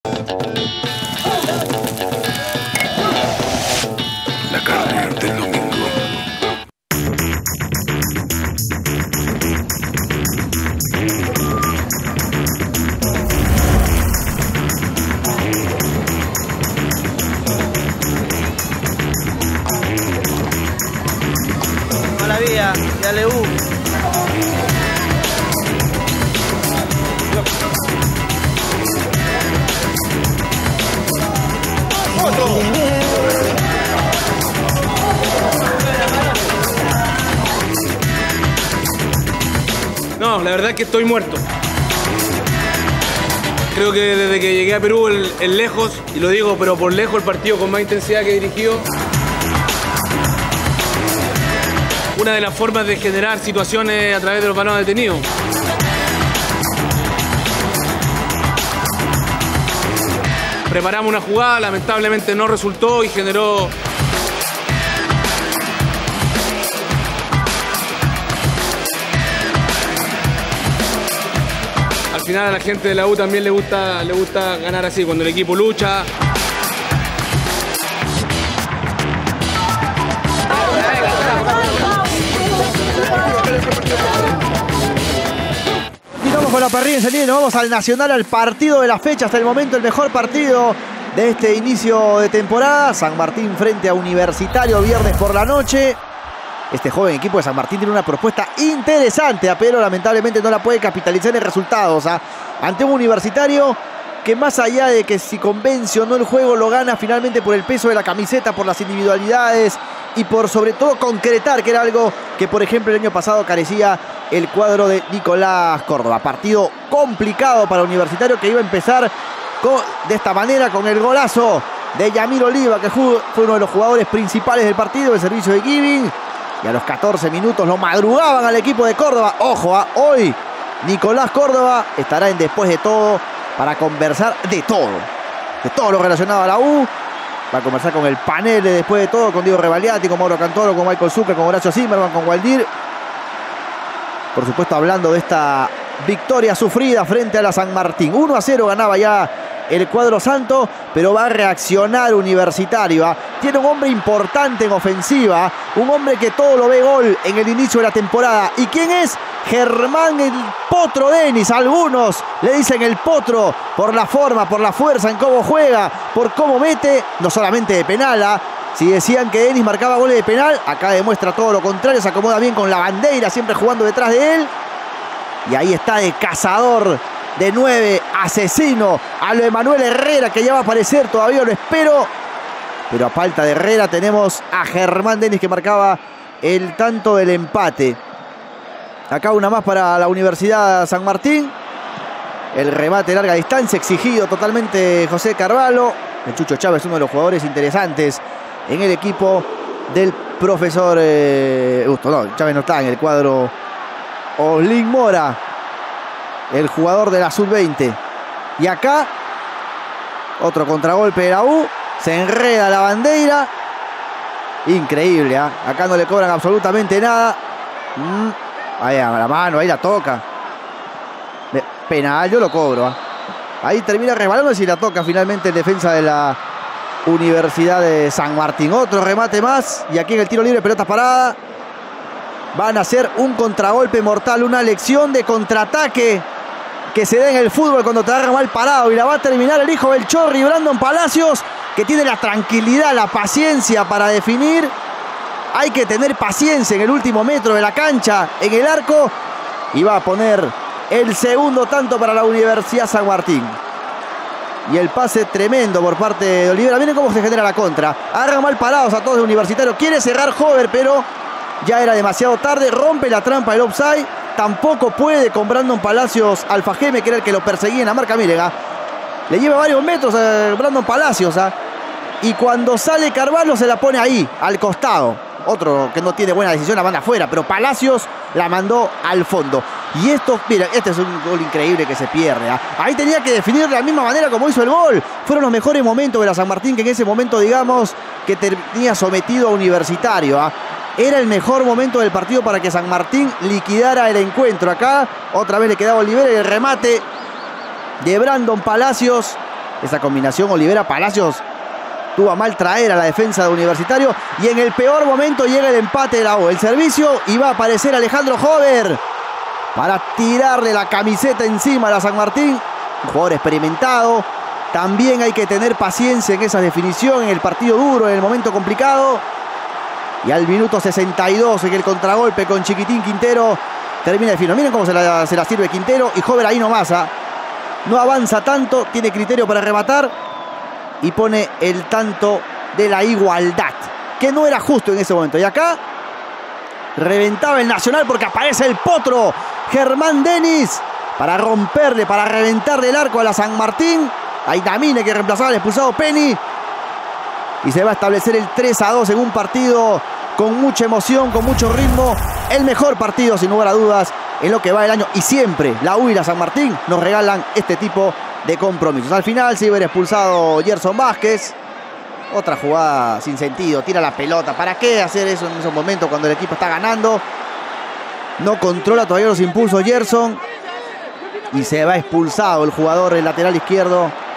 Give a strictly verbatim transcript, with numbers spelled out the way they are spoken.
La carne del domingo. Mala vía, ya le u. No, la verdad es que estoy muerto. Creo que desde que llegué a Perú, el, el lejos, y lo digo, pero por lejos, el partido con más intensidad que he dirigido. Una de las formas de generar situaciones a través de los balones detenidos. Preparamos una jugada, lamentablemente no resultó y generó... Al final a la gente de la U también le gusta, le gusta ganar así, cuando el equipo lucha. Continuamos con la parrilla enseguida y nos vamos al Nacional, al partido de la fecha. Hasta el momento el mejor partido de este inicio de temporada. San Martín frente a Universitario, viernes por la noche. Este joven equipo de San Martín tiene una propuesta interesante, pero lamentablemente no la puede capitalizar en resultados. ¿eh? Ante un Universitario que, más allá de que si convence o no el juego, lo gana finalmente por el peso de la camiseta, por las individualidades y por sobre todo concretar, que era algo que por ejemplo el año pasado carecía el cuadro de Nicolás Córdoba. Partido complicado para Universitario, que iba a empezar con, de esta manera, con el golazo de Yamir Oliva, que fue uno de los jugadores principales del partido, el servicio de Giving. Y a los catorce minutos lo madrugaban al equipo de Córdoba. Ojo, ¿eh? Hoy Nicolás Córdoba estará en Después de Todo para conversar de todo. De todo lo relacionado a la U. Va a conversar con el panel de Después de Todo, con Diego Revaliati, con Mauro Cantoro, con Michael Zucker, con Horacio Zimmerman, con Waldir. Por supuesto, hablando de esta victoria sufrida frente a la San Martín. uno a cero ganaba ya el cuadro santo, pero va a reaccionar Universitario. ¿eh? Tiene un hombre importante en ofensiva, un hombre que todo lo ve gol en el inicio de la temporada. ¿Y quién es? Germán el Potro Denis. Algunos le dicen el Potro por la forma, por la fuerza en cómo juega, por cómo mete, no solamente de penal. ¿eh? Si decían que Denis marcaba goles de penal, acá demuestra todo lo contrario. Se acomoda bien con la bandera, siempre jugando detrás de él. Y ahí está de cazador de nueve, asesino a lo de Manuel Herrera, que ya va a aparecer, todavía lo espero. Pero a falta de Herrera tenemos a Germán Denis, que marcaba el tanto del empate. Acá una más para la Universidad San Martín. El remate de larga distancia, exigido totalmente José Carvalho. El Chucho Chávez, uno de los jugadores interesantes en el equipo del profesor... Eh, Justo, no, Chávez no está en el cuadro. Oslin Mora, el jugador de la sub veinte. Y acá, otro contragolpe de la U. Se enreda la bandera. Increíble, ¿eh? Acá no le cobran absolutamente nada. Mm. Ahí a la mano, ahí la toca. Penal, yo lo cobro. ¿eh? Ahí termina resbalando y si la toca finalmente en defensa de la Universidad de San Martín. Otro remate más. Y aquí en el tiro libre, pelota parada. Van a hacer un contragolpe mortal, una lección de contraataque que se da en el fútbol cuando te agarra mal parado. Y la va a terminar el hijo del Chorri, Brandon Palacios, que tiene la tranquilidad, la paciencia para definir. Hay que tener paciencia en el último metro de la cancha, en el arco. Y va a poner el segundo tanto para la Universidad San Martín. Y el pase tremendo por parte de Olivera. Miren cómo se genera la contra. Agarra mal parados a todos de Universitario. Quiere cerrar Hover, pero ya era demasiado tarde. Rompe la trampa del offside. Tampoco puede con Brandon Palacios Alfajeme, que era el que lo perseguía en la marca. Miren, ¿eh? Le lleva varios metros a Brandon Palacios. ¿eh? Y cuando sale Carvalho se la pone ahí, al costado. Otro que no tiene buena decisión, la manda afuera. Pero Palacios la mandó al fondo. Y esto, mira, este es un gol increíble que se pierde. ¿eh? Ahí tenía que definir de la misma manera como hizo el gol. Fueron los mejores momentos de la San Martín, que en ese momento, digamos, que tenía sometido a Universitario. ¿eh? Era el mejor momento del partido para que San Martín liquidara el encuentro. Acá otra vez le quedaba Olivera y el remate de Brandon Palacios esa combinación Olivera-Palacios tuvo a mal traer a la defensa de Universitario. Y en el peor momento llega el empate de la U. El servicio y va a aparecer Alejandro Hover para tirarle la camiseta encima a la San Martín. Un jugador experimentado. También hay que tener paciencia en esa definición, en el partido duro, en el momento complicado. Y al minuto sesenta y dos, en el contragolpe con Chiquitín Quintero, termina el final. Miren cómo se la, se la sirve Quintero. Y Hover ahí nomás. ¿eh? No avanza tanto, tiene criterio para rematar. Y pone el tanto de la igualdad, que no era justo en ese momento. Y acá reventaba el Nacional porque aparece el potro Germán Denis para romperle, para reventarle el arco a la San Martín. Ahí Damine, que reemplazaba al expulsado Penny. Y se va a establecer el tres a dos en un partido con mucha emoción, con mucho ritmo. El mejor partido, sin lugar a dudas, en lo que va el año. Y siempre la U y la San Martín nos regalan este tipo de compromisos. Al final se iba a ir expulsado Gerson Vázquez. Otra jugada sin sentido. Tira la pelota. ¿Para qué hacer eso en esos momentos cuando el equipo está ganando? No controla todavía los impulsos Gerson. Y se va expulsado el jugador, el lateral izquierdo